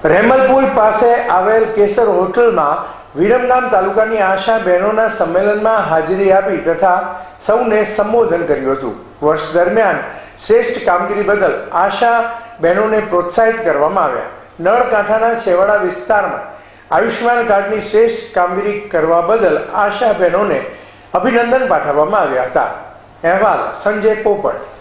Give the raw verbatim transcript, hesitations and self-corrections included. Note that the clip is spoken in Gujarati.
રેમલપુલ પાસે આવેલ કેસર હોટલમાં વિરમગામ તાલુકાની આશા બહેનોના સંમેલનમાં હાજરી આપી તથા સૌને સંબોધન કર્યું હતું। વર્ષ દરમિયાન શ્રેષ્ઠ કામગીરી બદલ આશા બહેનોને પ્રોત્સાહિત કરવામાં આવ્યા। નળકાંઠાના છેવાડા વિસ્તારમાં આયુષ્યમાન કાર્ડની શ્રેષ્ઠ કામગીરી કરવા બદલ આશા બહેનોને અભિનંદન પાઠવવામાં આવ્યા હતા। અહેવાલ સંજય પોપટ।